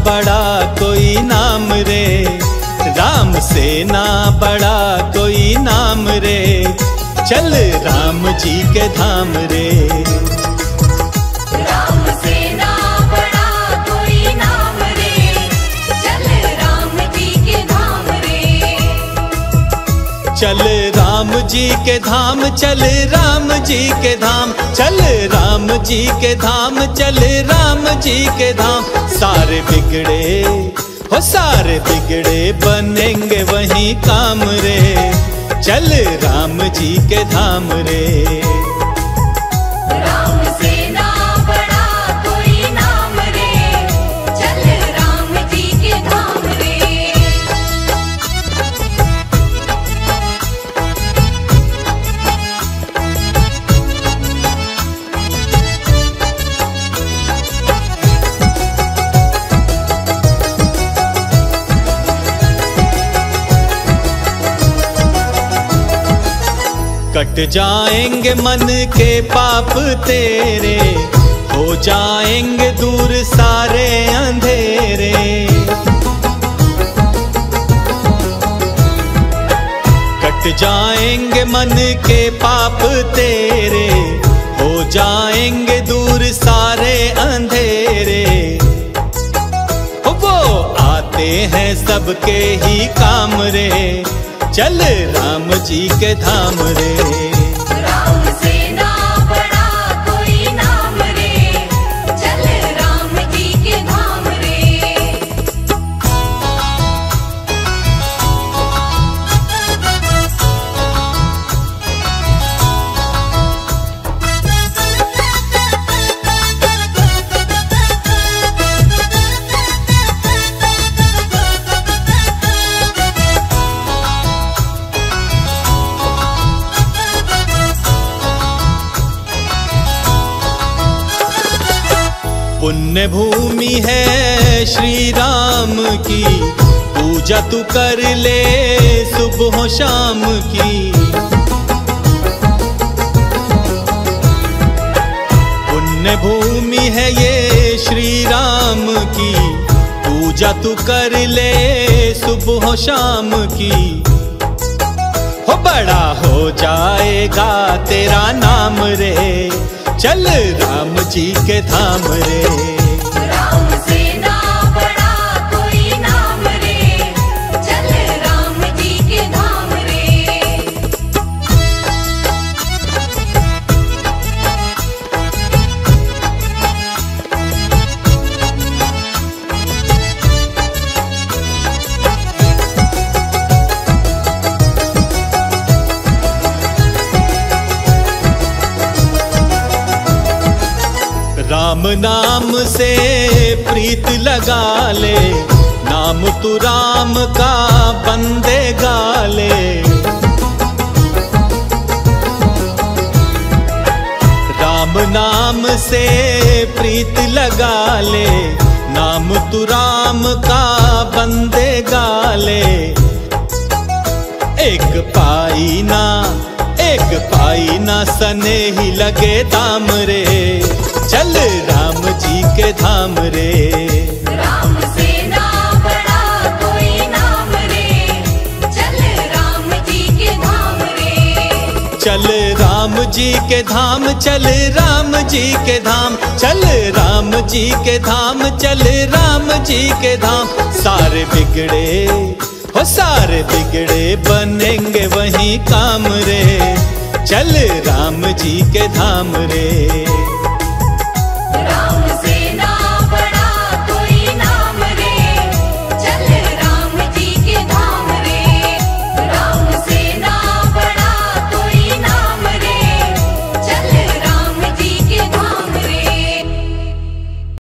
बड़ा कोई नाम रे, राम से ना बड़ा कोई नाम रे, चल राम जी के धाम रे। राम से ना बड़ा कोई नाम रे, चल राम जी के धाम रे। चल राम जी के धाम, चल राम जी के धाम, चल राम जी के धाम, चल राम जी के धाम। सारे बिगड़े हो सारे बिगड़े बनेंगे वहीं काम रे, चल राम जी के धाम रे। राम से ना बड़ा कोई नाम रे, चल राम जी के धाम रे। कट जाएंगे मन के पाप तेरे, हो जाएंगे दूर सारे अंधेरे। कट जाएंगे मन के पाप तेरे, हो जाएंगे दूर सारे अंधेरे। वो आते हैं सबके ही काम रे, चल राम जी के धाम रे। राम से ना बड़ा कोई नाम रे, चल राम जी के धाम रे। पुण्य भूमि है श्री राम की, पूजा तू कर ले सुबह शाम की। पुण्य भूमि है ये श्री राम की, पूजा तू कर ले सुबह शाम की। हो बड़ा हो जाएगा तेरा नाम रे, चल राम जी के धाम रे। राम से ना बड़ा कोई नाम रे, चल राम जी के धाम रे। राम नाम से प्रीत लगा ले, नाम तू राम का बंदे गा ले। राम नाम से प्रीत लगा ले, नाम तू राम का बंदे गा ले। एक पाई ना सने ही लगे दाम रे, चल राम जी के धाम रे। राम से ना बड़ा कोई नाम रे, चल राम जी के धाम रे। चल राम जी के धाम, चल राम जी के धाम, चल राम जी के धाम, चल राम जी के धाम। सारे बिगड़े हो सारे बिगड़े बनेंगे वहीं काम रे, चल राम जी के धाम रे।